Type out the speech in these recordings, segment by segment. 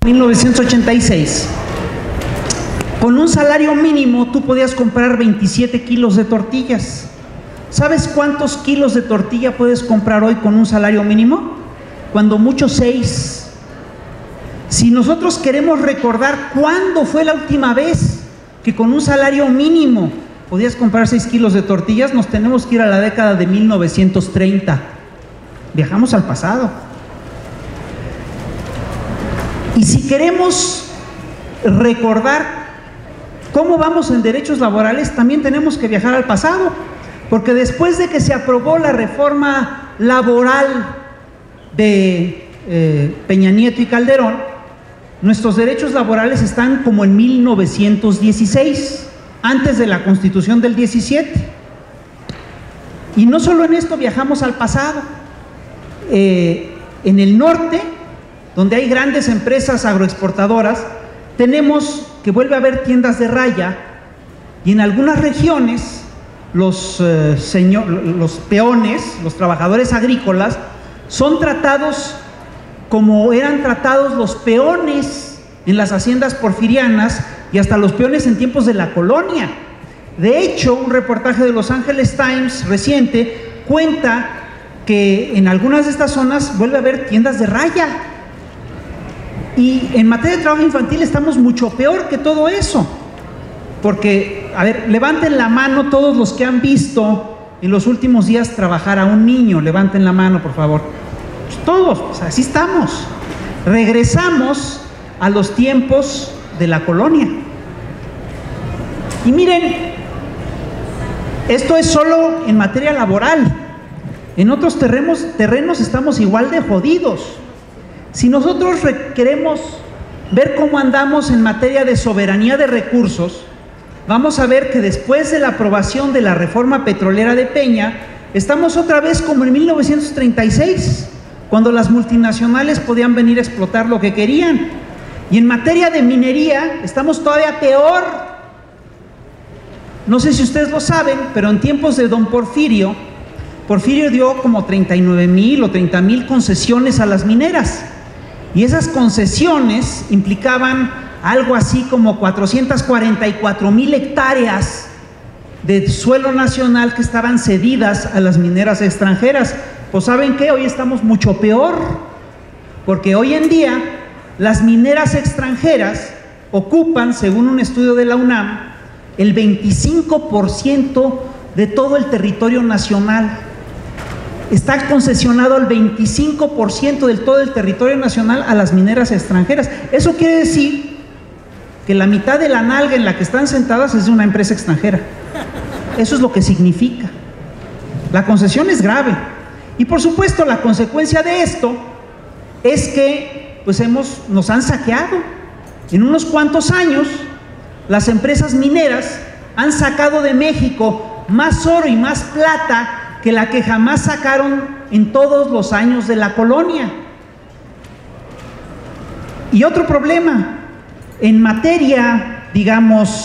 1986. Con un salario mínimo tú podías comprar 27 kilos de tortillas. ¿Sabes cuántos kilos de tortilla puedes comprar hoy con un salario mínimo? Cuando mucho 6. Si nosotros queremos recordar cuándo fue la última vez que con un salario mínimo podías comprar 6 kilos de tortillas, nos tenemos que ir a la década de 1930. Viajamos al pasado. Y si queremos recordar cómo vamos en derechos laborales, también tenemos que viajar al pasado, porque después de que se aprobó la reforma laboral de Peña Nieto y Calderón, nuestros derechos laborales están como en 1916, antes de la Constitución del 17. Y no solo en esto viajamos al pasado. En el norte, donde hay grandes empresas agroexportadoras, tenemos que vuelve a haber tiendas de raya, y en algunas regiones los peones, los trabajadores agrícolas, son tratados como eran tratados los peones en las haciendas porfirianas y hasta los peones en tiempos de la colonia. De hecho, un reportaje de Los Angeles Times reciente cuenta que en algunas de estas zonas vuelve a haber tiendas de raya. Y en materia de trabajo infantil estamos mucho peor que todo eso. Porque, a ver, levanten la mano todos los que han visto en los últimos días trabajar a un niño. Levanten la mano, por favor. Pues todos, pues así estamos. Regresamos a los tiempos de la colonia. Y miren, esto es solo en materia laboral. En otros terrenos estamos igual de jodidos. Si nosotros queremos ver cómo andamos en materia de soberanía de recursos, vamos a ver que después de la aprobación de la reforma petrolera de Peña, estamos otra vez como en 1936, cuando las multinacionales podían venir a explotar lo que querían. Y en materia de minería estamos todavía peor. No sé si ustedes lo saben, pero en tiempos de don Porfirio dio como 39,000 o 30,000 concesiones a las mineras. Y esas concesiones implicaban algo así como 444,000 hectáreas de suelo nacional que estaban cedidas a las mineras extranjeras. Pues ¿saben qué? Hoy estamos mucho peor, porque hoy en día las mineras extranjeras ocupan, según un estudio de la UNAM, el 25% de todo el territorio nacional. Está concesionado el 25% de todo el territorio nacional a las mineras extranjeras. Eso quiere decir que la mitad de la nalga en la que están sentadas es de una empresa extranjera. Eso es lo que significa. La concesión es grave. Y por supuesto la consecuencia de esto es que pues nos han saqueado. En unos cuantos años las empresas mineras han sacado de México más oro y más plata que la que jamás sacaron en todos los años de la colonia. Y otro problema, en materia, digamos,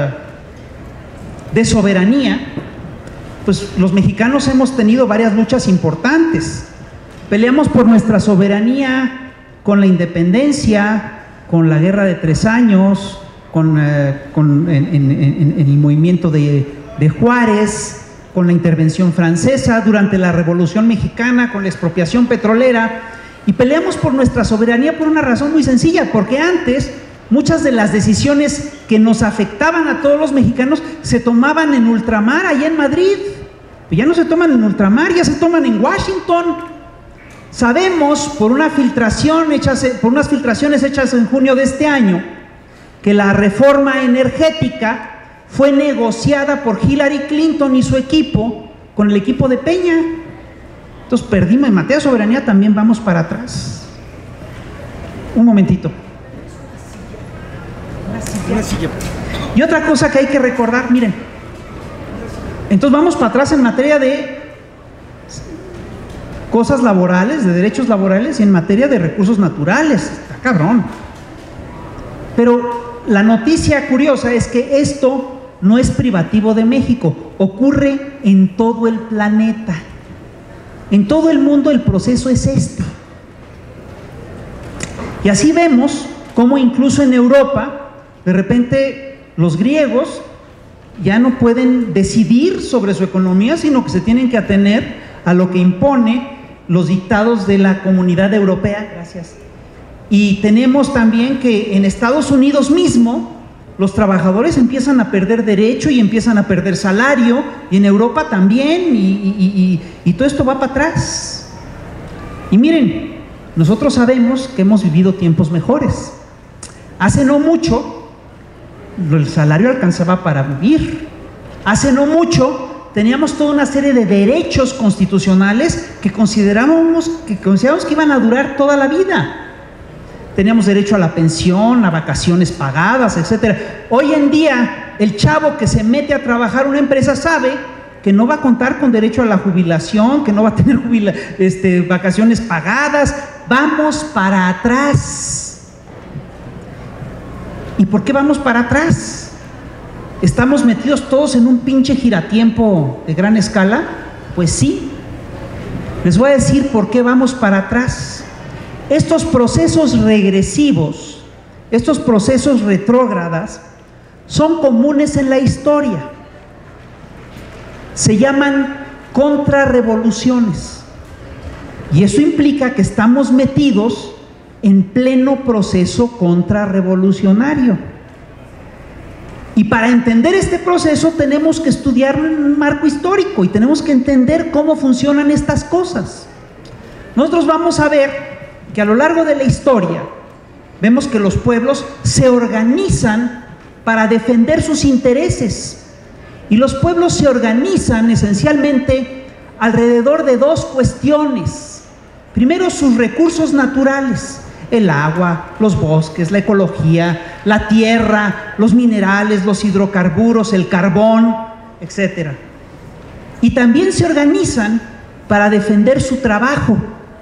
de soberanía, pues los mexicanos hemos tenido varias luchas importantes. Peleamos por nuestra soberanía con la independencia, con la guerra de 3 años, en el movimiento de Juárez, con la intervención francesa, durante la Revolución Mexicana, con la expropiación petrolera. Y peleamos por nuestra soberanía por una razón muy sencilla, porque antes muchas de las decisiones que nos afectaban a todos los mexicanos se tomaban en ultramar, allá en Madrid. Pero ya no se toman en ultramar, ya se toman en Washington. Sabemos por unas filtraciones hechas en junio de este año, que la reforma energética fue negociada por Hillary Clinton y su equipo con el equipo de Peña. Entonces perdimos. En materia de soberanía también vamos para atrás. Un momentito. Y otra cosa que hay que recordar, miren. Entonces vamos para atrás en materia de cosas laborales, de derechos laborales, y en materia de recursos naturales. Está cabrón. Pero la noticia curiosa es que esto no es privativo de México, ocurre en todo el planeta. En todo el mundo el proceso es este. Y así vemos cómo incluso en Europa, de repente los griegos ya no pueden decidir sobre su economía, sino que se tienen que atener a lo que impone los dictados de la Comunidad Europea. Gracias. Y tenemos también que en Estados Unidos mismo los trabajadores empiezan a perder derecho y empiezan a perder salario, y en Europa también, y todo esto va para atrás. Y miren, nosotros sabemos que hemos vivido tiempos mejores. Hace no mucho el salario alcanzaba para vivir. Hace no mucho teníamos toda una serie de derechos constitucionales que considerábamos que iban a durar toda la vida. Teníamos derecho a la pensión, a vacaciones pagadas, etcétera. Hoy en día, el chavo que se mete a trabajar en una empresa sabe que no va a contar con derecho a la jubilación, que no va a tener vacaciones pagadas. Vamos para atrás. ¿Y por qué vamos para atrás? ¿Estamos metidos todos en un pinche giratiempo de gran escala? Pues sí. Les voy a decir por qué vamos para atrás. Estos procesos regresivos, estos procesos retrógradas, son comunes en la historia. Se llaman contrarrevoluciones. Y eso implica que estamos metidos en pleno proceso contrarrevolucionario. Y para entender este proceso tenemos que estudiarlo en un marco histórico y tenemos que entender cómo funcionan estas cosas. Nosotros vamos a ver que a lo largo de la historia vemos que los pueblos se organizan para defender sus intereses, y los pueblos se organizan esencialmente alrededor de dos cuestiones. Primero, sus recursos naturales: el agua, los bosques, la ecología, la tierra, los minerales, los hidrocarburos, el carbón, etc. Y también se organizan para defender su trabajo.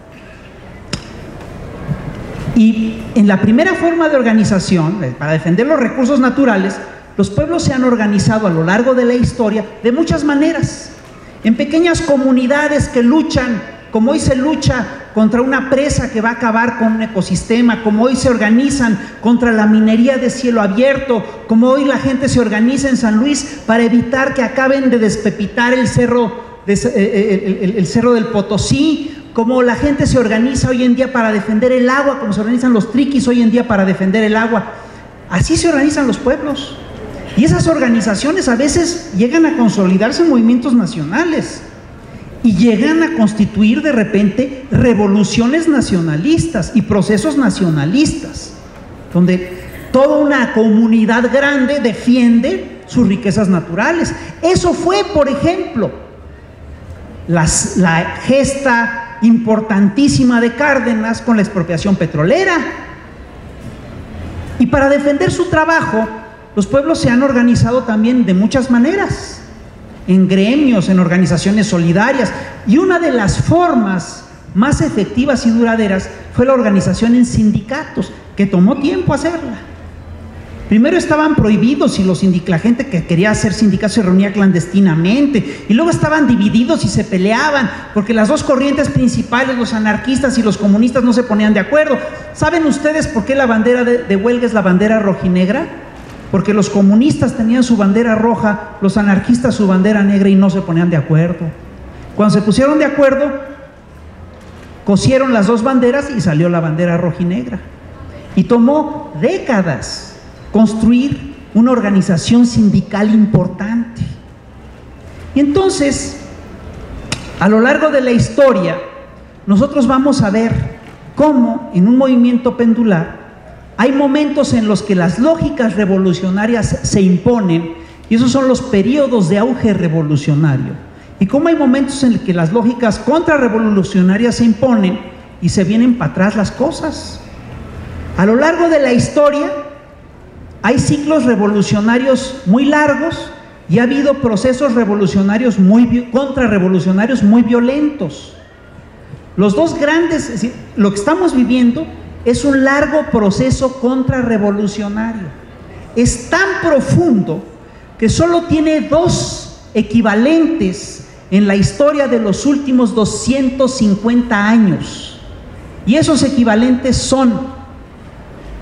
Y en la primera forma de organización, para defender los recursos naturales, los pueblos se han organizado a lo largo de la historia de muchas maneras, en pequeñas comunidades que luchan, como hoy se lucha contra una presa que va a acabar con un ecosistema, como hoy se organizan contra la minería de cielo abierto, como hoy la gente se organiza en San Luis para evitar que acaben de despepitar el cerro del Potosí, como la gente se organiza hoy en día para defender el agua, como se organizan los triquis hoy en día para defender el agua. Así se organizan los pueblos. Y esas organizaciones a veces llegan a consolidarse en movimientos nacionales y llegan a constituir de repente revoluciones nacionalistas y procesos nacionalistas, donde toda una comunidad grande defiende sus riquezas naturales. Eso fue, por ejemplo, la gesta importantísima de Cárdenas con la expropiación petrolera. Y para defender su trabajo, los pueblos se han organizado también de muchas maneras, en gremios, en organizaciones solidarias, y una de las formas más efectivas y duraderas fue la organización en sindicatos, que tomó tiempo hacerla. Primero estaban prohibidos y la gente que quería hacer sindicatos se reunía clandestinamente, y luego estaban divididos y se peleaban porque las dos corrientes principales, los anarquistas y los comunistas, no se ponían de acuerdo. ¿Saben ustedes por qué la bandera de huelga es la bandera rojinegra? Porque los comunistas tenían su bandera roja, los anarquistas su bandera negra, y no se ponían de acuerdo. Cuando se pusieron de acuerdo, cosieron las dos banderas y salió la bandera rojinegra. Y tomó décadas construir una organización sindical importante. Y entonces, a lo largo de la historia, nosotros vamos a ver cómo en un movimiento pendular hay momentos en los que las lógicas revolucionarias se imponen, y esos son los periodos de auge revolucionario, y cómo hay momentos en los que las lógicas contrarrevolucionarias se imponen y se vienen para atrás las cosas. A lo largo de la historia hay ciclos revolucionarios muy largos y ha habido procesos revolucionarios contrarrevolucionarios muy violentos. Los dos grandes, es decir, lo que estamos viviendo es un largo proceso contrarrevolucionario. Es tan profundo que solo tiene dos equivalentes en la historia de los últimos 250 años. Y esos equivalentes son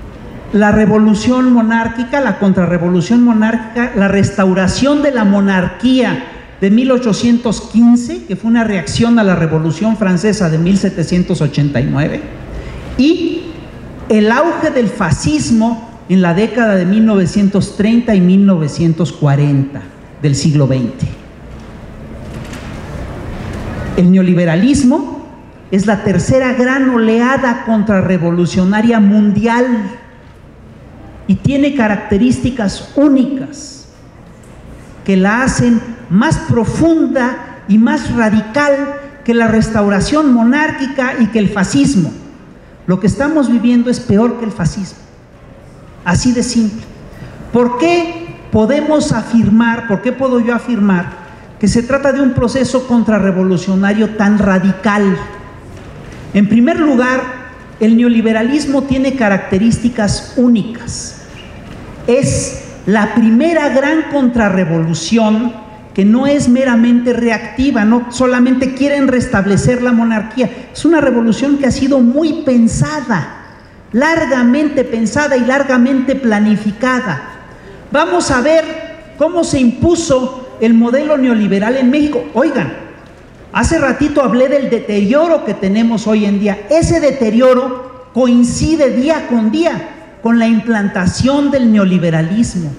la revolución monárquica, la contrarrevolución monárquica, la restauración de la monarquía de 1815, que fue una reacción a la Revolución Francesa de 1789, y el auge del fascismo en la década de 1930 y 1940 del siglo XX. El neoliberalismo es la tercera gran oleada contrarrevolucionaria mundial y tiene características únicas que la hacen más profunda y más radical que la restauración monárquica y que el fascismo. Lo que estamos viviendo es peor que el fascismo, así de simple. ¿Por qué podemos afirmar, por qué puedo yo afirmar que se trata de un proceso contrarrevolucionario tan radical? En primer lugar, el neoliberalismo tiene características únicas. Es la primera gran contrarrevolución que no es meramente reactiva, no solamente quieren restablecer la monarquía, es una revolución que ha sido muy pensada, largamente pensada y largamente planificada. Vamos a ver cómo se impuso el modelo neoliberal en México. Oigan, hace ratito hablé del deterioro que tenemos hoy en día. Ese deterioro coincide día con día con la implantación del neoliberalismo.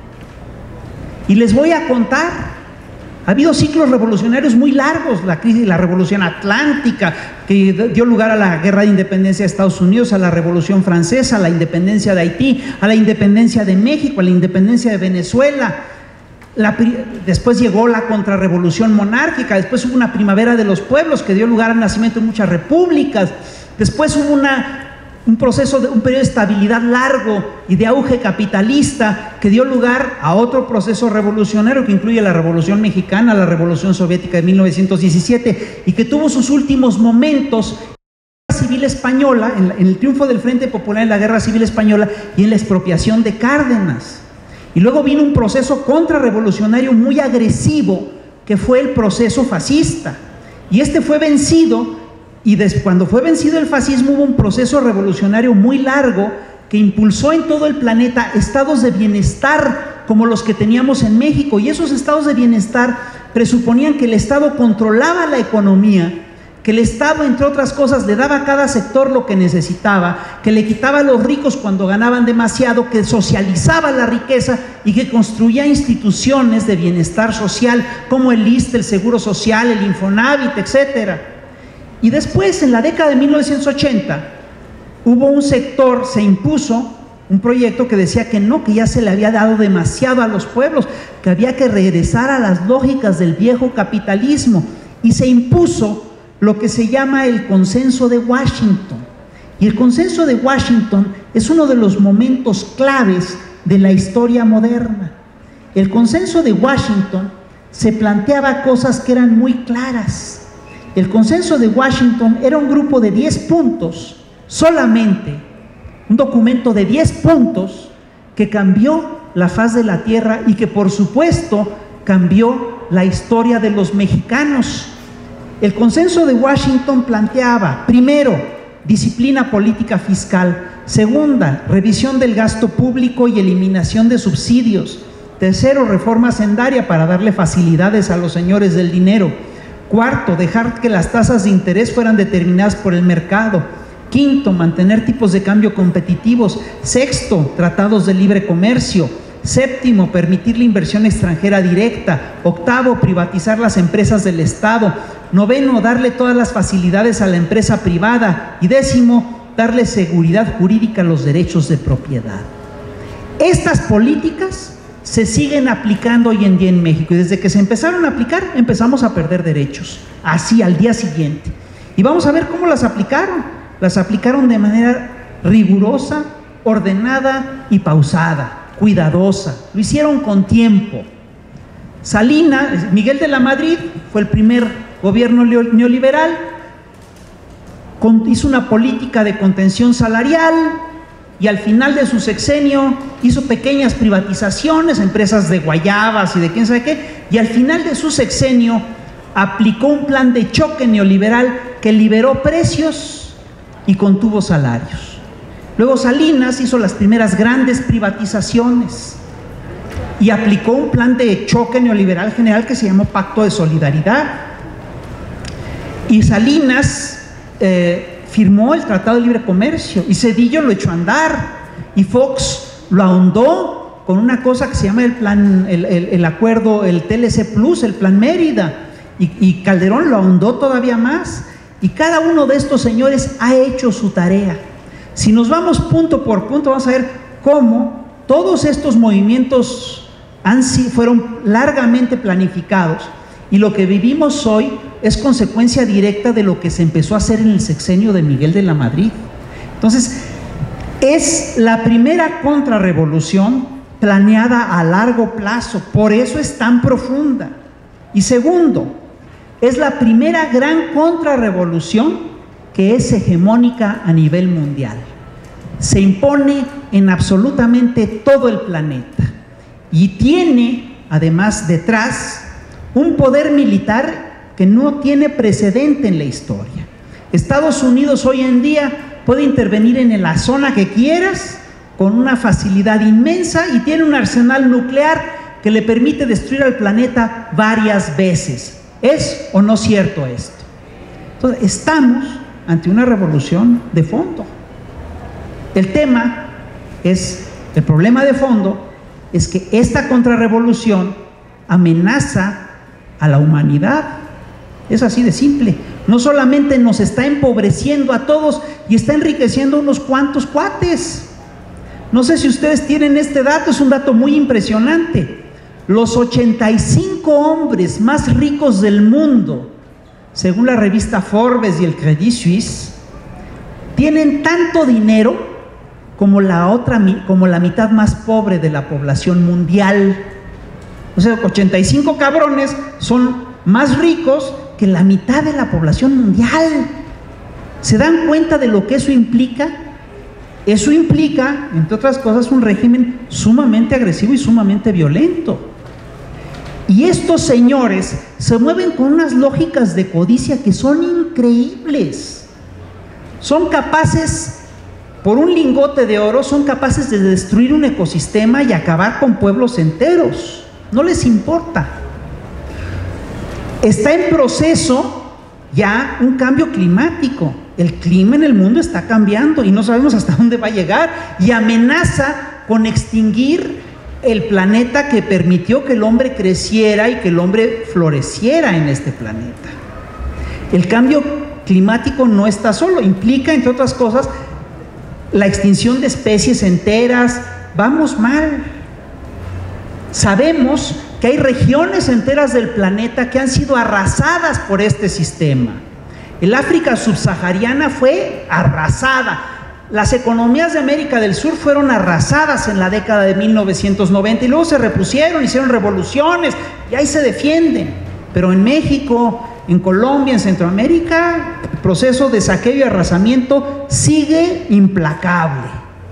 Y les voy a contar, ha habido ciclos revolucionarios muy largos, la crisis, la Revolución Atlántica, que dio lugar a la Guerra de Independencia de Estados Unidos, a la Revolución Francesa, a la independencia de Haití, a la independencia de México, a la independencia de Venezuela. Después llegó la contrarrevolución monárquica, después hubo una primavera de los pueblos que dio lugar al nacimiento de muchas repúblicas, después hubo un periodo de estabilidad largo y de auge capitalista que dio lugar a otro proceso revolucionario que incluye la Revolución Mexicana, la Revolución Soviética de 1917 y que tuvo sus últimos momentos en la Guerra Civil Española, en el triunfo del Frente Popular en la Guerra Civil Española y en la expropiación de Cárdenas. Y luego vino un proceso contrarrevolucionario muy agresivo que fue el proceso fascista y este fue vencido. Y cuando fue vencido el fascismo hubo un proceso revolucionario muy largo que impulsó en todo el planeta estados de bienestar como los que teníamos en México. Y esos estados de bienestar presuponían que el Estado controlaba la economía, que el Estado, entre otras cosas, le daba a cada sector lo que necesitaba, que le quitaba a los ricos cuando ganaban demasiado, que socializaba la riqueza y que construía instituciones de bienestar social como el ISSSTE, el Seguro Social, el Infonavit, etcétera. Y después, en la década de 1980, hubo un sector, se impuso un proyecto que decía que no, que ya se le había dado demasiado a los pueblos, que había que regresar a las lógicas del viejo capitalismo, y se impuso lo que se llama el Consenso de Washington. Y el Consenso de Washington es uno de los momentos claves de la historia moderna. El Consenso de Washington se planteaba cosas que eran muy claras. El Consenso de Washington era un grupo de 10 puntos, solamente un documento de 10 puntos que cambió la faz de la tierra y que por supuesto cambió la historia de los mexicanos. El Consenso de Washington planteaba, primero, disciplina política fiscal; segunda, revisión del gasto público y eliminación de subsidios; tercero, reforma hacendaria para darle facilidades a los señores del dinero; cuarto, dejar que las tasas de interés fueran determinadas por el mercado; quinto, mantener tipos de cambio competitivos; sexto, tratados de libre comercio; séptimo, permitir la inversión extranjera directa; octavo, privatizar las empresas del Estado; noveno, darle todas las facilidades a la empresa privada; y décimo, darle seguridad jurídica a los derechos de propiedad. Estas políticas se siguen aplicando hoy en día en México, y desde que se empezaron a aplicar empezamos a perder derechos, así al día siguiente. Y vamos a ver cómo las aplicaron. Las aplicaron de manera rigurosa, ordenada y pausada, cuidadosa. Lo hicieron con tiempo. Miguel de la Madrid fue el primer gobierno neoliberal, hizo una política de contención salarial, y al final de su sexenio hizo pequeñas privatizaciones, empresas de guayabas y de quién sabe qué, y al final de su sexenio aplicó un plan de choque neoliberal que liberó precios y contuvo salarios. Luego Salinas hizo las primeras grandes privatizaciones y aplicó un plan de choque neoliberal general que se llamó Pacto de Solidaridad. Y Salinas firmó el Tratado de Libre Comercio, y Zedillo lo echó a andar, y Fox lo ahondó con una cosa que se llama el acuerdo, el TLC Plus, el Plan Mérida, y Calderón lo ahondó todavía más, y cada uno de estos señores ha hecho su tarea. Si nos vamos punto por punto, vamos a ver cómo todos estos movimientos fueron largamente planificados, y lo que vivimos hoy es consecuencia directa de lo que se empezó a hacer en el sexenio de Miguel de la Madrid. Entonces, es la primera contrarrevolución planeada a largo plazo, por eso es tan profunda. Y segundo, es la primera gran contrarrevolución que es hegemónica a nivel mundial. Se impone en absolutamente todo el planeta y tiene, además, detrás un poder militar que no tiene precedente en la historia. Estados Unidos hoy en día puede intervenir en la zona que quieras con una facilidad inmensa y tiene un arsenal nuclear que le permite destruir al planeta varias veces. ¿Es o no cierto esto? Entonces, estamos ante una revolución de fondo. El problema de fondo es que esta contrarrevolución amenaza a la humanidad. Es así de simple. No solamente nos está empobreciendo a todos y está enriqueciendo a unos cuantos cuates. No sé si ustedes tienen este dato, es un dato muy impresionante. Los 85 hombres más ricos del mundo, según la revista Forbes y el Credit Suisse, tienen tanto dinero como la mitad más pobre de la población mundial. O sea, 85 cabrones son más ricos que la mitad de la población mundial. ¿Se dan cuenta de lo que eso implica? Eso implica, entre otras cosas, un régimen sumamente agresivo y sumamente violento. Y estos señores se mueven con unas lógicas de codicia que son increíbles. Son capaces, por un lingote de oro, son capaces de destruir un ecosistema y acabar con pueblos enteros. No les importa. Está en proceso ya un cambio climático. El clima en el mundo está cambiando y no sabemos hasta dónde va a llegar, y amenaza con extinguir el planeta que permitió que el hombre creciera y que el hombre floreciera en este planeta. El cambio climático no está solo, implica, entre otras cosas, la extinción de especies enteras. Vamos mal. Sabemos que hay regiones enteras del planeta que han sido arrasadas por este sistema. El África subsahariana fue arrasada. Las economías de América del Sur fueron arrasadas en la década de 1990 y luego se repusieron, hicieron revoluciones y ahí se defienden. Pero en México, en Colombia, en Centroamérica, el proceso de saqueo y arrasamiento sigue implacable.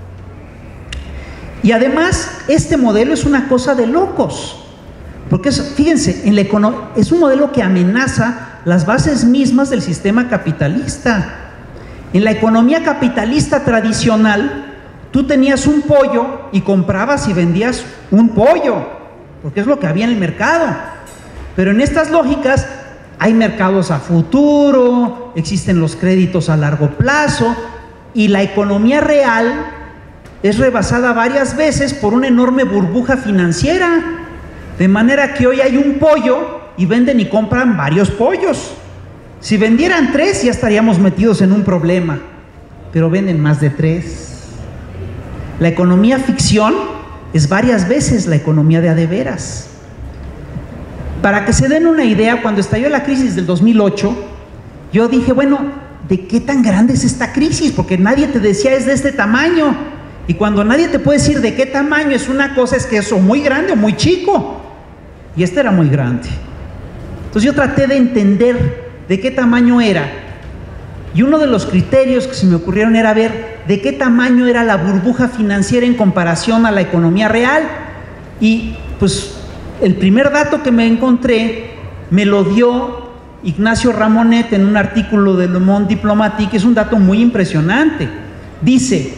Y además, este modelo es una cosa de locos. Porque fíjense, es un modelo que amenaza las bases mismas del sistema capitalista. En la economía capitalista tradicional, tú tenías un pollo y comprabas y vendías un pollo, porque es lo que había en el mercado. Pero en estas lógicas hay mercados a futuro, existen los créditos a largo plazo, y la economía real es rebasada varias veces por una enorme burbuja financiera. De manera que hoy hay un pollo y venden y compran varios pollos. Si vendieran 3 ya estaríamos metidos en un problema, pero venden más de 3. La economía ficción es varias veces la economía de a de veras. Para que se den una idea, cuando estalló la crisis del 2008, yo dije, bueno, ¿de qué tan grande es esta crisis? Porque nadie te decía es de este tamaño. Y cuando nadie te puede decir de qué tamaño es una cosa, es que es o muy grande o muy chico. Y este era muy grande. Entonces yo traté de entender de qué tamaño era. Y uno de los criterios que se me ocurrieron era ver de qué tamaño era la burbuja financiera en comparación a la economía real. Y pues el primer dato que me encontré me lo dio Ignacio Ramonet en un artículo de Le Monde Diplomatique. Es un dato muy impresionante. Dice: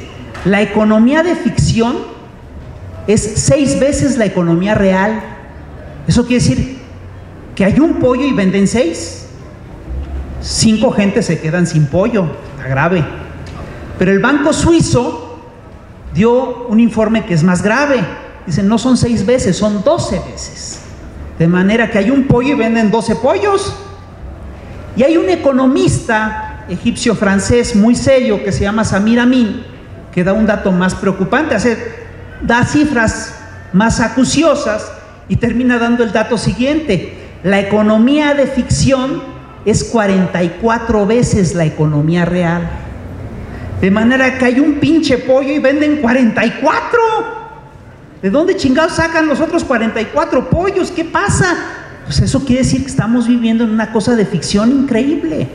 La economía de ficción es 6 veces la economía real. Eso quiere decir que hay un pollo y venden 6. 5 gentes se quedan sin pollo, está grave. Pero el banco suizo dio un informe que es más grave. Dicen, no son 6 veces, son 12 veces. De manera que hay un pollo y venden 12 pollos. Y hay un economista egipcio-francés muy serio que se llama Samir Amin, que da un dato más preocupante, da cifras más acuciosas y termina dando el dato siguiente: la economía de ficción es 44 veces la economía real. De manera que hay un pinche pollo y venden 44. ¿De dónde chingados sacan los otros 44 pollos? ¿Qué pasa? Pues eso quiere decir que estamos viviendo en una cosa de ficción increíble.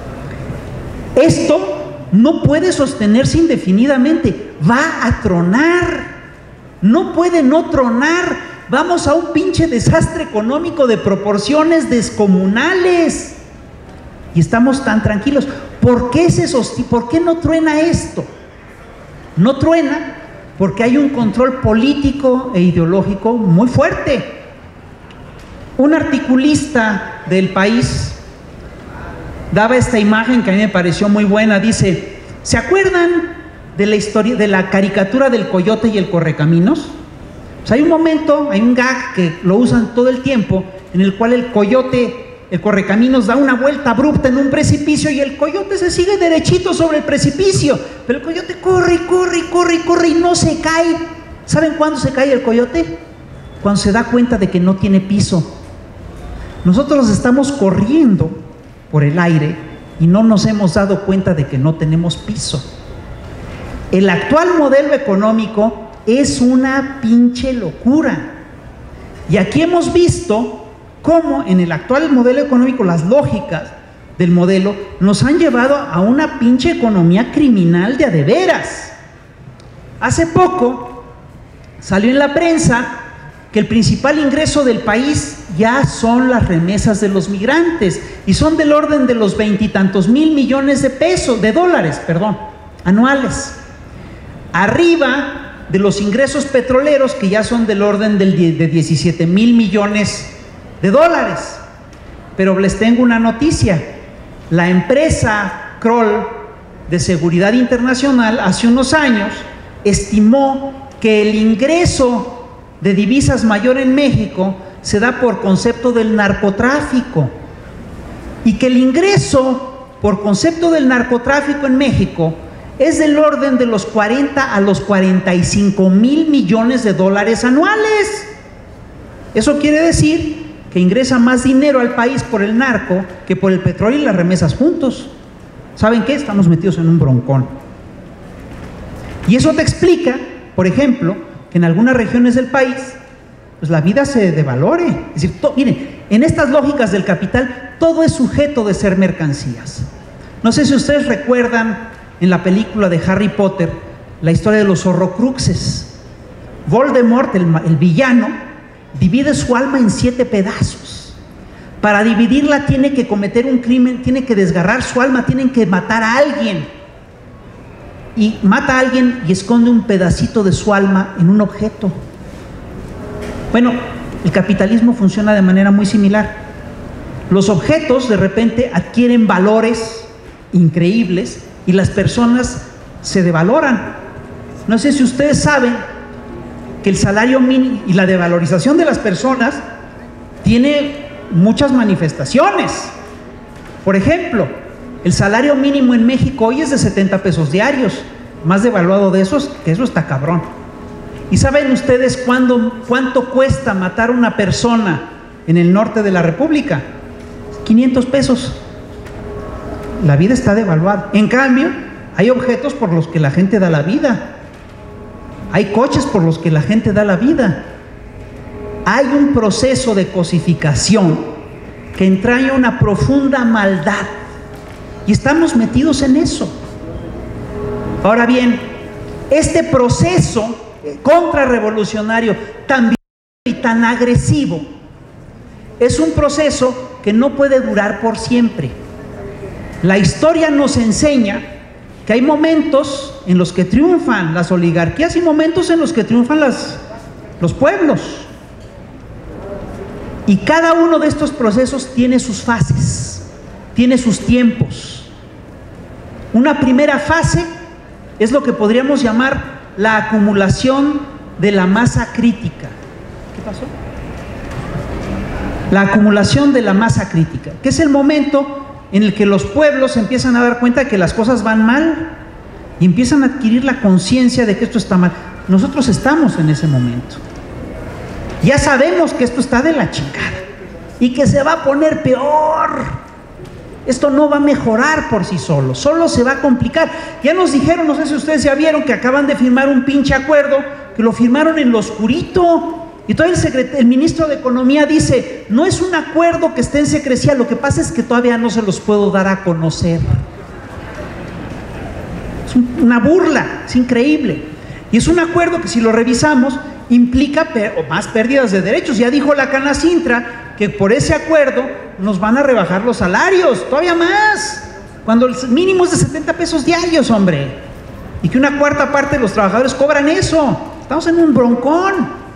Esto no puede sostenerse indefinidamente, va a tronar. No puede no tronar. Vamos a un pinche desastre económico de proporciones descomunales. Y estamos tan tranquilos. ¿Por qué ¿Por qué no truena esto? No truena porque hay un control político e ideológico muy fuerte. Un articulista del País daba esta imagen que a mí me pareció muy buena. Dice, ¿se acuerdan de la historia, de la caricatura del coyote y el correcaminos? Pues hay un momento, hay un gag que lo usan todo el tiempo, en el cual el coyote, el correcaminos, da una vuelta abrupta en un precipicio y el coyote se sigue derechito sobre el precipicio, pero el coyote corre y corre y corre y corre y no se cae. ¿Saben cuándo se cae el coyote? Cuando se da cuenta de que no tiene piso. Nosotros estamos corriendo por el aire y no nos hemos dado cuenta de que no tenemos piso. El actual modelo económico es una pinche locura. Y aquí hemos visto cómo en el actual modelo económico las lógicas del modelo nos han llevado a una pinche economía criminal de a de veras. Hace poco salió en la prensa que el principal ingreso del país ya son las remesas de los migrantes y son del orden de los 20 y tantos mil millones de dólares, anuales. Arriba de los ingresos petroleros, que ya son del orden de 17 mil millones de dólares. Pero les tengo una noticia: la empresa Kroll de Seguridad Internacional hace unos años estimó que el ingreso de divisas mayor en México se da por concepto del narcotráfico, y que el ingreso por concepto del narcotráfico en México es del orden de los 40 a los 45 mil millones de dólares anuales. Eso quiere decir que ingresa más dinero al país por el narco que por el petróleo y las remesas juntos. ¿Saben qué? Estamos metidos en un broncón. Y eso te explica, por ejemplo, que en algunas regiones del país pues la vida se devalore. Es decir, miren, en estas lógicas del capital todo es sujeto de ser mercancías. No sé si ustedes recuerdan en la película de Harry Potter la historia de los Horrocruxes. Voldemort, el villano, divide su alma en 7 pedazos. Para dividirla tiene que cometer un crimen, tiene que desgarrar su alma, tienen que matar a alguien. Y mata a alguien y esconde un pedacito de su alma en un objeto. Bueno, el capitalismo funciona de manera muy similar. Los objetos de repente adquieren valores increíbles y las personas se devaloran. No sé si ustedes saben que el salario mínimo y la devalorización de las personas tiene muchas manifestaciones. Por ejemplo, el salario mínimo en México hoy es de 70 pesos diarios, más devaluado de esos, que eso está cabrón. ¿Y saben ustedes cuánto cuesta matar a una persona en el norte de la República? 500 pesos. La vida está devaluada. En cambio, hay objetos por los que la gente da la vida. Hay coches por los que la gente da la vida. Hay un proceso de cosificación que entraña una profunda maldad. Y estamos metidos en eso. Ahora bien, este proceso contrarrevolucionario tan y tan agresivo es un proceso que no puede durar por siempre. La historia nos enseña que hay momentos en los que triunfan las oligarquías y momentos en los que triunfan los pueblos. Y cada uno de estos procesos tiene sus fases, tiene sus tiempos. Una primera fase es lo que podríamos llamar la acumulación de la masa crítica. ¿Qué pasó? La acumulación de la masa crítica, que es el momento en el que los pueblos empiezan a dar cuenta de que las cosas van mal y empiezan a adquirir la conciencia de que esto está mal. Nosotros estamos en ese momento. Ya sabemos que esto está de la chingada y que se va a poner peor. Esto no va a mejorar por sí solo se va a complicar. Ya nos dijeron, no sé si ustedes ya vieron, que acaban de firmar un pinche acuerdo, que lo firmaron en lo oscurito. Y todavía el ministro de Economía dice, no es un acuerdo que esté en secrecía, lo que pasa es que todavía no se los puedo dar a conocer. Es una burla, es increíble. Y es un acuerdo que, si lo revisamos, implica más pérdidas de derechos. Ya dijo la Canacintra que por ese acuerdo nos van a rebajar los salarios, todavía más, cuando el mínimo es de 70 pesos diarios, hombre, y que una cuarta parte de los trabajadores cobran eso. Estamos en un broncón.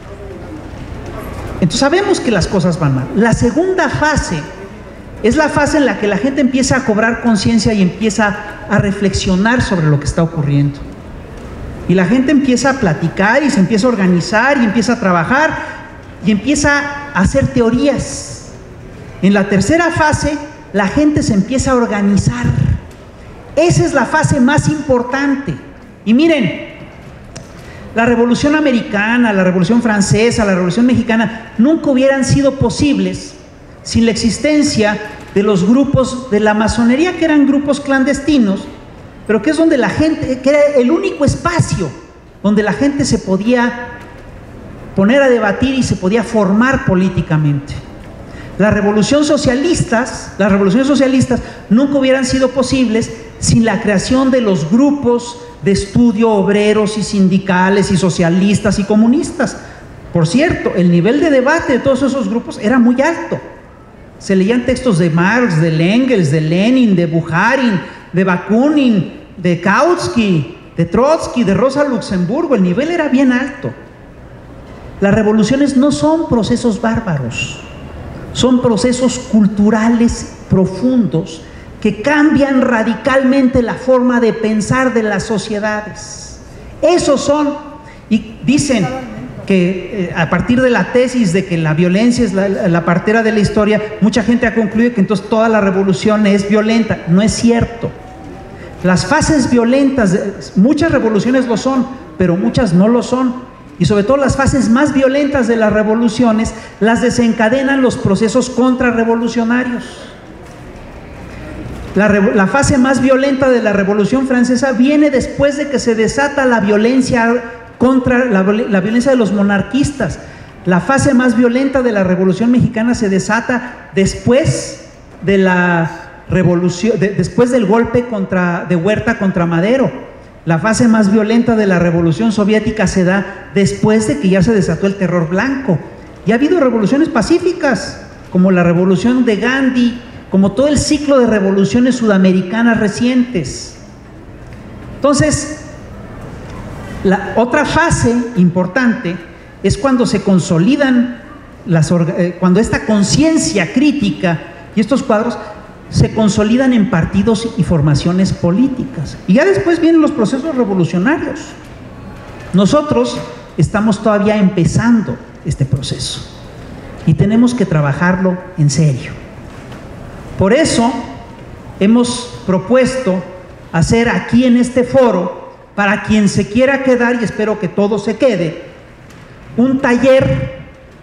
Entonces sabemos que las cosas van mal. La segunda fase es la fase en la que la gente empieza a cobrar conciencia y empieza a reflexionar sobre lo que está ocurriendo. Y la gente empieza a platicar y se empieza a organizar y empieza a trabajar y empieza a hacer teorías. En la tercera fase, la gente se empieza a organizar. Esa es la fase más importante. Y miren, la Revolución Americana, la Revolución Francesa, la Revolución Mexicana nunca hubieran sido posibles sin la existencia de los grupos de la masonería, que eran grupos clandestinos, pero que es donde la gente, que era el único espacio donde la gente se podía poner a debatir y se podía formar políticamente. Las revoluciones socialistas nunca hubieran sido posibles sin la creación de los grupos de estudio obreros y sindicales y socialistas y comunistas. Por cierto, el nivel de debate de todos esos grupos era muy alto. Se leían textos de Marx, de Engels, de Lenin, de Bukharin, de Bakunin, de Kautsky, de Trotsky, de Rosa Luxemburgo. El nivel era bien alto. Las revoluciones no son procesos bárbaros, son procesos culturales profundos que cambian radicalmente la forma de pensar de las sociedades. Esos son, y dicen que a partir de la tesis de que la violencia es la partera de la historia, mucha gente ha concluido que entonces toda la revolución es violenta. No es cierto. Las fases violentas, muchas revoluciones lo son, pero muchas no lo son. Y sobre todo las fases más violentas de las revoluciones las desencadenan los procesos contrarrevolucionarios. La fase más violenta de la Revolución Francesa viene después de que se desata la violencia contra la violencia de los monarquistas. La fase más violenta de la Revolución Mexicana se desata después de la revolución, después del golpe de Huerta contra Madero. La fase más violenta de la Revolución Soviética se da después de que ya se desató el terror blanco. Y ha habido revoluciones pacíficas, como la revolución de Gandhi, como todo el ciclo de revoluciones sudamericanas recientes. Entonces, la otra fase importante es cuando se consolidan cuando esta conciencia crítica y estos cuadros se consolidan en partidos y formaciones políticas. Y ya después vienen los procesos revolucionarios. Nosotros estamos todavía empezando este proceso y tenemos que trabajarlo en serio. Por eso hemos propuesto hacer aquí en este foro, para quien se quiera quedar, y espero que todo se quede, un taller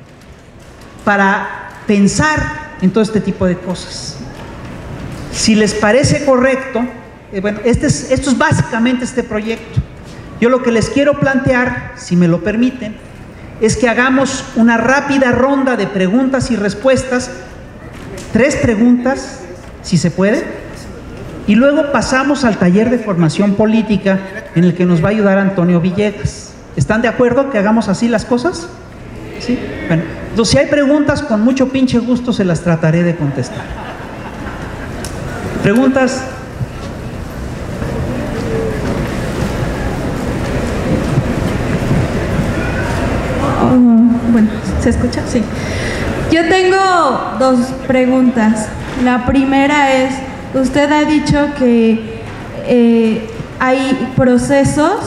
para pensar en todo este tipo de cosas. Si les parece correcto, bueno, esto es básicamente este proyecto. Yo lo que les quiero plantear, si me lo permiten, es que hagamos una rápida ronda de preguntas y respuestas, 3 preguntas, si se puede, y luego pasamos al taller de formación política en el que nos va a ayudar Antonio Villegas. ¿Están de acuerdo que hagamos así las cosas? ¿Sí? Bueno, entonces si hay preguntas, con mucho pinche gusto se las trataré de contestar. ¿Preguntas? Bueno, ¿se escucha? Sí. Yo tengo dos preguntas. La primera es, usted ha dicho que hay procesos.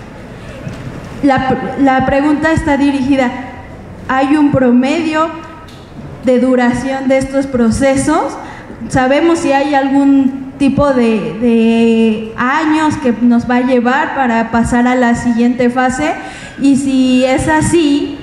La pregunta está dirigida, ¿hay un promedio de duración de estos procesos? ¿Sabemos si hay algún tipo de años que nos va a llevar para pasar a la siguiente fase? Y si es así,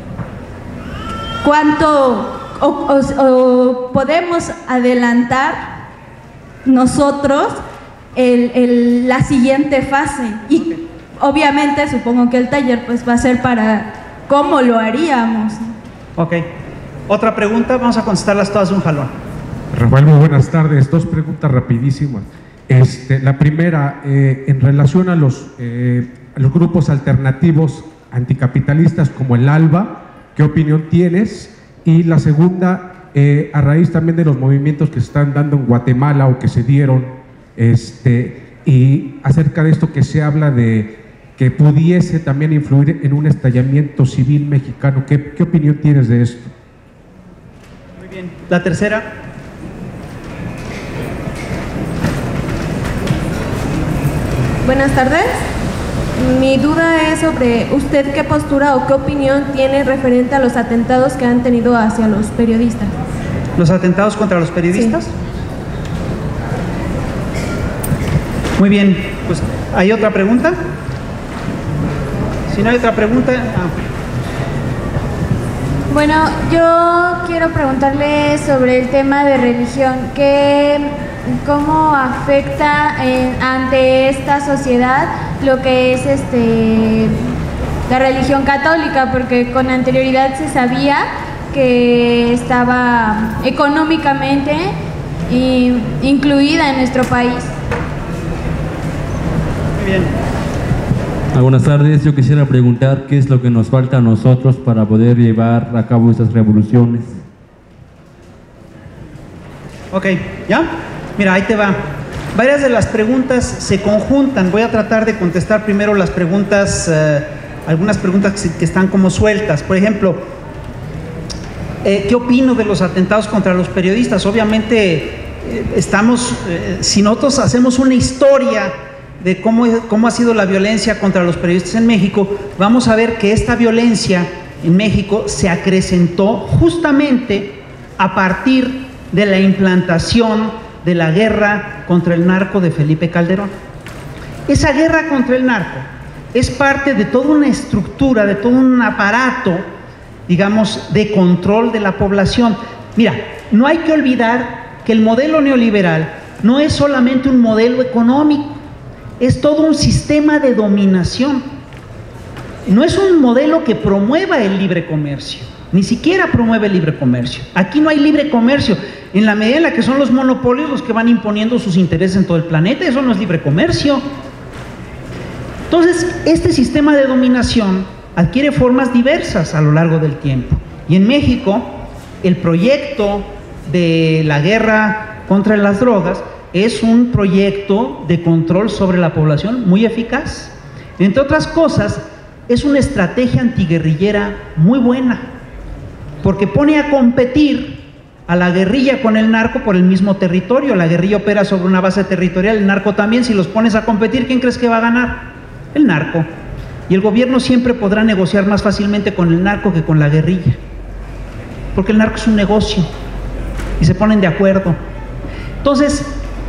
¿cuánto o podemos adelantar nosotros la siguiente fase? Y obviamente supongo que el taller pues va a ser para cómo lo haríamos. Ok. Otra pregunta, vamos a contestarlas todas de un jalón. Rafael, muy buenas tardes. Dos preguntas rapidísimas. La primera, en relación a los grupos alternativos anticapitalistas como el ALBA, ¿qué opinión tienes? Y la segunda, a raíz también de los movimientos que se están dando en Guatemala o que se dieron, y acerca de esto que se habla de que pudiese también influir en un estallamiento civil mexicano, ¿qué opinión tienes de esto? Muy bien. La tercera. Buenas tardes. Mi duda es sobre usted qué postura o qué opinión tiene referente a los atentados que han tenido hacia los periodistas. ¿Los atentados contra los periodistas? Sí. Muy bien, pues ¿hay otra pregunta? Si no hay otra pregunta... Bueno, yo quiero preguntarle sobre el tema de religión, cómo afecta ante esta sociedad lo que es la religión católica, porque con anterioridad se sabía que estaba económicamente incluida en nuestro país. Muy bien. Buenas tardes, yo quisiera preguntar qué es lo que nos falta a nosotros para poder llevar a cabo estas revoluciones. Ok, ¿ya? Mira, ahí te va. Varias de las preguntas se conjuntan. Voy a tratar de contestar primero las preguntas, algunas preguntas que están como sueltas. Por ejemplo, ¿qué opino de los atentados contra los periodistas? Obviamente si nosotros hacemos una historia de cómo ha sido la violencia contra los periodistas en México, vamos a ver que esta violencia en México se acrecentó justamente a partir de la implantación de la guerra contra el narco de Felipe Calderón. Esa guerra contra el narco es parte de toda una estructura, de todo un aparato, digamos, de control de la población. Mira, no hay que olvidar que el modelo neoliberal no es solamente un modelo económico, es todo un sistema de dominación. No es un modelo que promueva el libre comercio, ni siquiera promueve el libre comercio. Aquí no hay libre comercio. En la medida en la que son los monopolios los que van imponiendo sus intereses en todo el planeta, eso no es libre comercio. Entonces, este sistema de dominación adquiere formas diversas a lo largo del tiempo. Y en México, el proyecto de la guerra contra las drogas es un proyecto de control sobre la población muy eficaz. Entre otras cosas, es una estrategia antiguerrillera muy buena, porque pone a competir a la guerrilla con el narco por el mismo territorio. La guerrilla opera sobre una base territorial, el narco también. Si los pones a competir, ¿quién crees que va a ganar? El narco. Y el gobierno siempre podrá negociar más fácilmente con el narco que con la guerrilla, porque el narco es un negocio y se ponen de acuerdo. Entonces,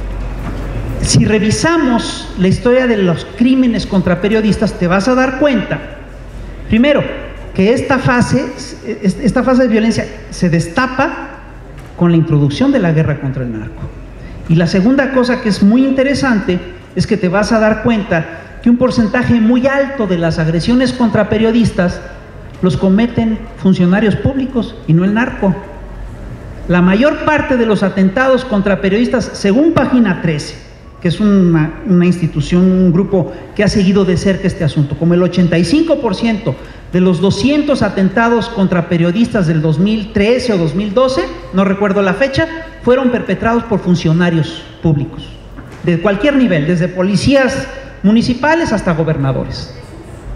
si revisamos la historia de los crímenes contra periodistas, te vas a dar cuenta, primero, que esta fase de violencia se destapa con la introducción de la guerra contra el narco. Y la segunda cosa que es muy interesante es que te vas a dar cuenta que un porcentaje muy alto de las agresiones contra periodistas los cometen funcionarios públicos y no el narco. La mayor parte de los atentados contra periodistas, según Página 13, que es una institución, un grupo que ha seguido de cerca este asunto, como el 85% de los 200 atentados contra periodistas del 2013 o 2012, no recuerdo la fecha, fueron perpetrados por funcionarios públicos, de cualquier nivel, desde policías municipales hasta gobernadores.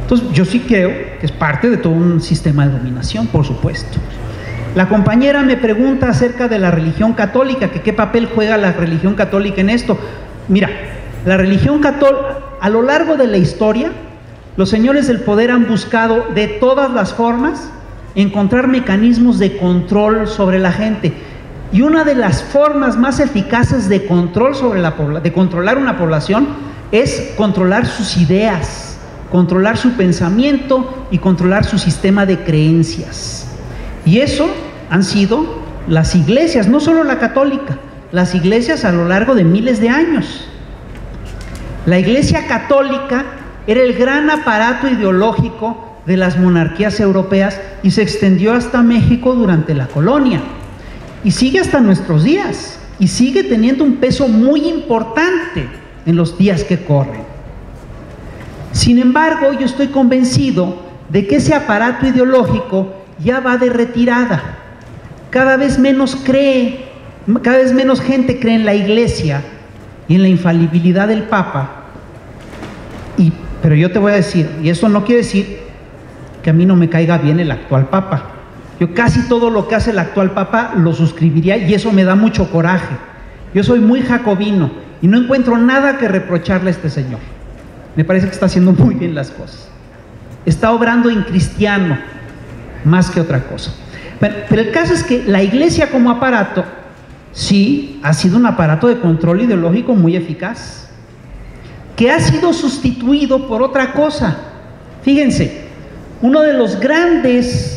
Entonces, yo sí creo que es parte de todo un sistema de dominación, por supuesto. La compañera me pregunta acerca de la religión católica, que qué papel juega la religión católica en esto. Mira, la religión católica, a lo largo de la historia, los señores del poder han buscado de todas las formas encontrar mecanismos de control sobre la gente. Y una de las formas más eficaces de control sobre de controlar una población es controlar sus ideas, controlar su pensamiento y controlar su sistema de creencias. Y eso han sido las iglesias, no solo la católica, las iglesias a lo largo de miles de años. La iglesia católica era el gran aparato ideológico de las monarquías europeas y se extendió hasta México durante la colonia. Y sigue hasta nuestros días, y sigue teniendo un peso muy importante en los días que corren. Sin embargo, yo estoy convencido de que ese aparato ideológico ya va de retirada. Cada vez menos gente cree en la Iglesia y en la infalibilidad del Papa. Pero yo te voy a decir, y eso no quiere decir que a mí no me caiga bien el actual Papa. Yo casi todo lo que hace el actual Papa lo suscribiría y eso me da mucho coraje. Yo soy muy jacobino y no encuentro nada que reprocharle a este señor. Me parece que está haciendo muy bien las cosas. Está obrando en cristiano más que otra cosa. Pero el caso es que la Iglesia como aparato sí ha sido un aparato de control ideológico muy eficaz, que ha sido sustituido por otra cosa. Fíjense, uno de los grandes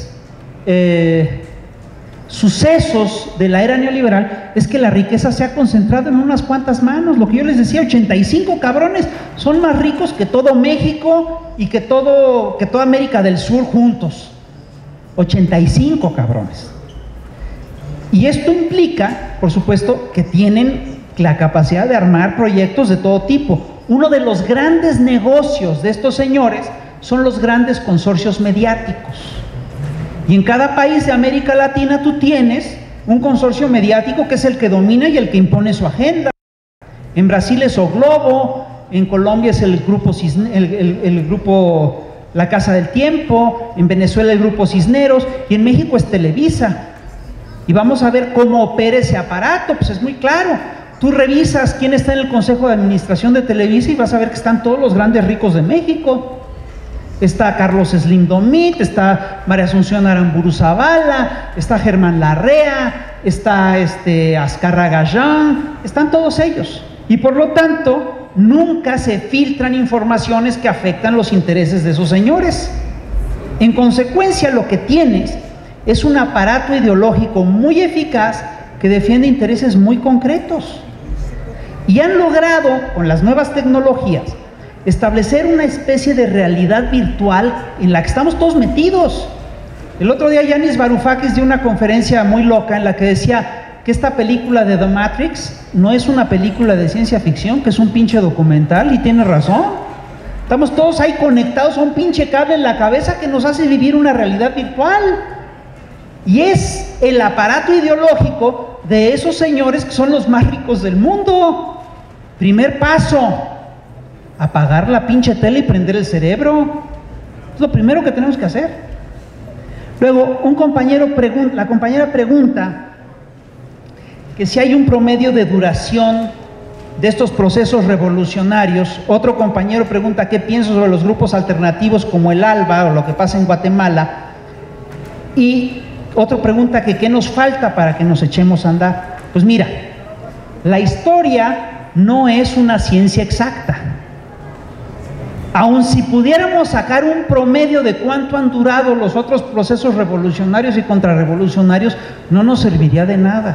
sucesos de la era neoliberal es que la riqueza se ha concentrado en unas cuantas manos. Lo que yo les decía, 85 cabrones son más ricos que todo México y que toda América del Sur juntos. 85 cabrones. Y esto implica, por supuesto, que tienen la capacidad de armar proyectos de todo tipo. Uno de los grandes negocios de estos señores son los grandes consorcios mediáticos. Y en cada país de América Latina tú tienes un consorcio mediático que es el que domina y el que impone su agenda. En Brasil es O Globo, en Colombia es el grupo La Casa del Tiempo, en Venezuela el grupo Cisneros y en México es Televisa. Y vamos a ver cómo opera ese aparato, pues es muy claro. Tú revisas quién está en el Consejo de Administración de Televisa y vas a ver que están todos los grandes ricos de México. Está Carlos Slim Domit, está María Asunción Aramburu Zavala, está Germán Larrea, está Azcárraga Gallán, están todos ellos. Y por lo tanto, nunca se filtran informaciones que afectan los intereses de esos señores. En consecuencia, lo que tienes es un aparato ideológico muy eficaz que defiende intereses muy concretos. Y han logrado, con las nuevas tecnologías, establecer una especie de realidad virtual en la que estamos todos metidos. El otro día Yanis Varoufakis dio una conferencia muy loca en la que decía que esta película de The Matrix no es una película de ciencia ficción, que es un pinche documental, y tiene razón. Estamos todos ahí conectados a un pinche cable en la cabeza que nos hace vivir una realidad virtual. Y es el aparato ideológico de esos señores que son los más ricos del mundo. Primer paso: apagar la pinche tele y prender el cerebro. Es lo primero que tenemos que hacer. Luego, la compañera pregunta que si hay un promedio de duración de estos procesos revolucionarios. Otro compañero pregunta qué pienso sobre los grupos alternativos como el ALBA o lo que pasa en Guatemala. Y otro pregunta que qué nos falta para que nos echemos a andar. Pues mira, la historia no es una ciencia exacta. Aun si pudiéramos sacar un promedio de cuánto han durado los otros procesos revolucionarios y contrarrevolucionarios, no nos serviría de nada.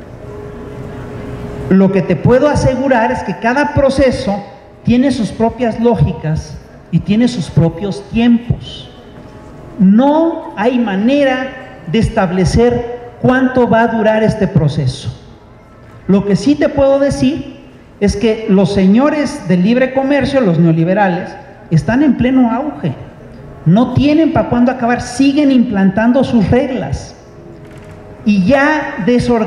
Lo que te puedo asegurar es que cada proceso tiene sus propias lógicas y tiene sus propios tiempos. No hay manera de establecer cuánto va a durar este proceso. Lo que sí te puedo decir es que los señores del libre comercio, los neoliberales, están en pleno auge. No tienen para cuándo acabar, siguen implantando sus reglas y ya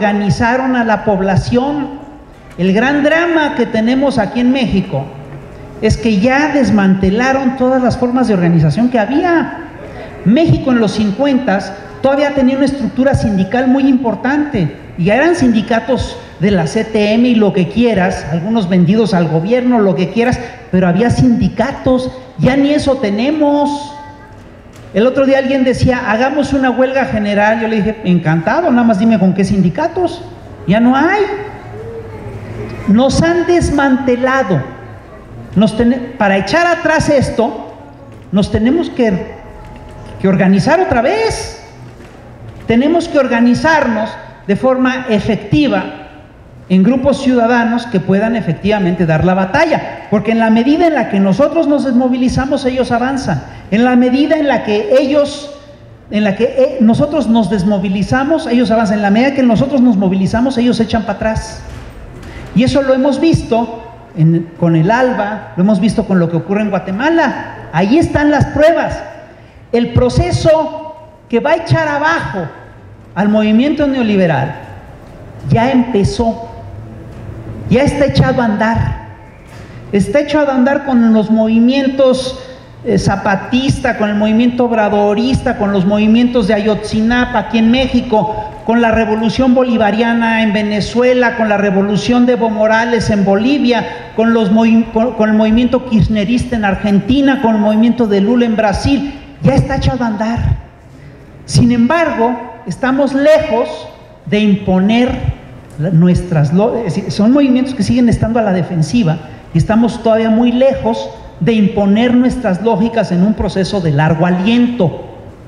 desorganizaron a la población. El gran drama que tenemos aquí en México es que ya desmantelaron todas las formas de organización que había. México en los 50 todavía tenía una estructura sindical muy importante, y ya eran sindicatos de la CTM y lo que quieras, algunos vendidos al gobierno, lo que quieras, pero había sindicatos. Ya ni eso tenemos. El otro día alguien decía, hagamos una huelga general. Yo le dije, encantado, nada más dime con qué sindicatos. Ya no hay. Nos han desmantelado. Para echar atrás esto, nos tenemos que organizar otra vez. Tenemos que organizarnos de forma efectiva en grupos ciudadanos que puedan efectivamente dar la batalla, porque en la medida en la que nosotros nos desmovilizamos, ellos avanzan. En la medida en la que nosotros nos desmovilizamos, ellos avanzan. En la medida que nosotros nos movilizamos, ellos echan para atrás. Y eso lo hemos visto con el ALBA, lo hemos visto con lo que ocurre en Guatemala. Ahí están las pruebas. El proceso que va a echar abajo al movimiento neoliberal ya empezó, ya está echado a andar. Está echado a andar con los movimientos zapatista, con el movimiento obradorista, con los movimientos de Ayotzinapa aquí en México, con la revolución bolivariana en Venezuela, con la revolución de Evo Morales en Bolivia, con el movimiento kirchnerista en Argentina, con el movimiento de Lula en Brasil. Ya está echado a andar. Sin embargo, estamos lejos de imponer nuestras... Es decir, son movimientos que siguen estando a la defensiva y estamos todavía muy lejos de imponer nuestras lógicas en un proceso de largo aliento.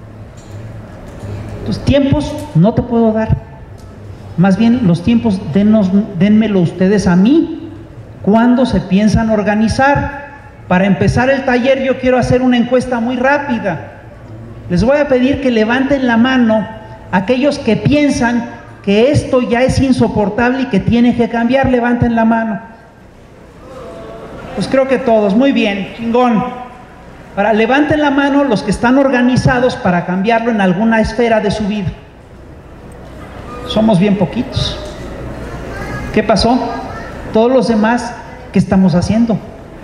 Los tiempos no te puedo dar. Más bien, los tiempos dénmelo ustedes a mí. ¿Cuándo se piensan organizar? Para empezar el taller, yo quiero hacer una encuesta muy rápida. Les voy a pedir que levanten la mano aquellos que piensan que esto ya es insoportable y que tiene que cambiar. Levanten la mano. Pues creo que todos. Muy bien, chingón. Levanten la mano los que están organizados para cambiarlo en alguna esfera de su vida. Somos bien poquitos. ¿Qué pasó? Todos los demás, ¿qué estamos haciendo?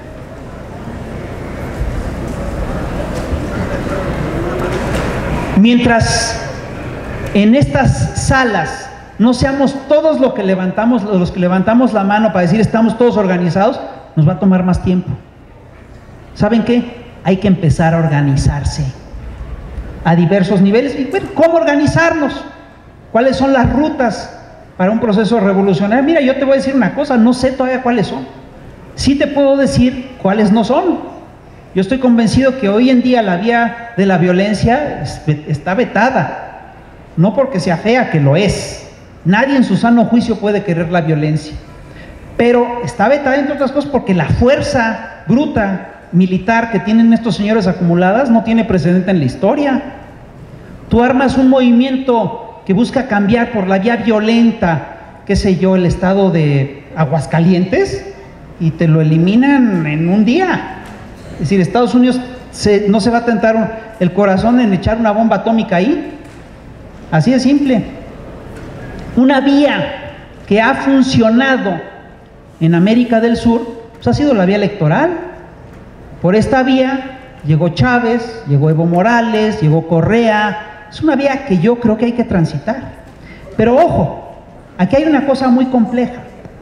Mientras en estas salas no seamos todos los que levantamos la mano para decir estamos todos organizados, nos va a tomar más tiempo. ¿Saben qué? Hay que empezar a organizarse a diversos niveles. Y bueno, ¿cómo organizarnos? ¿Cuáles son las rutas para un proceso revolucionario? Mira, yo te voy a decir una cosa, no sé todavía cuáles son. Sí te puedo decir cuáles no son. Yo estoy convencido que hoy en día la vía de la violencia está vetada. No porque sea fea, que lo es. Nadie en su sano juicio puede querer la violencia. Pero está vetada, entre otras cosas, porque la fuerza bruta militar que tienen estos señores acumuladas no tiene precedente en la historia. Tú armas un movimiento que busca cambiar por la vía violenta, qué sé yo, el estado de Aguascalientes, y te lo eliminan en un día. Es decir, Estados Unidos no se va a tentar el corazón en echar una bomba atómica ahí. Así de simple. Una vía que ha funcionado en América del Sur, pues ha sido la vía electoral. Por esta vía llegó Chávez, llegó Evo Morales, llegó Correa. Es una vía que yo creo que hay que transitar. Pero ojo, aquí hay una cosa muy compleja.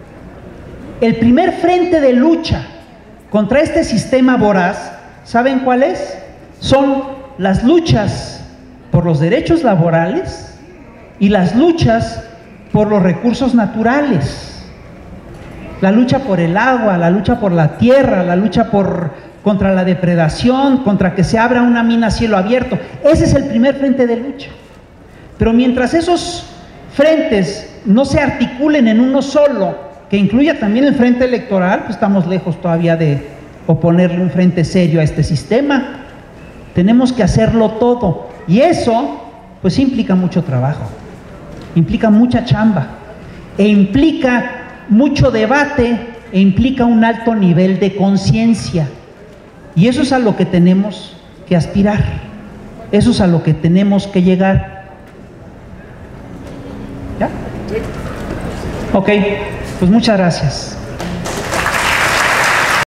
El primer frente de lucha contra este sistema voraz, ¿saben cuál es? Son las luchas por los derechos laborales y las luchas por los recursos naturales. La lucha por el agua, la lucha por la tierra, la lucha contra la depredación, contra que se abra una mina a cielo abierto. Ese es el primer frente de lucha. Pero mientras esos frentes no se articulen en uno solo, que incluya también el frente electoral, pues estamos lejos todavía de oponerle un frente serio a este sistema. Tenemos que hacerlo todo. Y eso, pues implica mucho trabajo, implica mucha chamba, e implica mucho debate, e implica un alto nivel de conciencia. Y eso es a lo que tenemos que aspirar, eso es a lo que tenemos que llegar. ¿Ya? Ok, pues muchas gracias.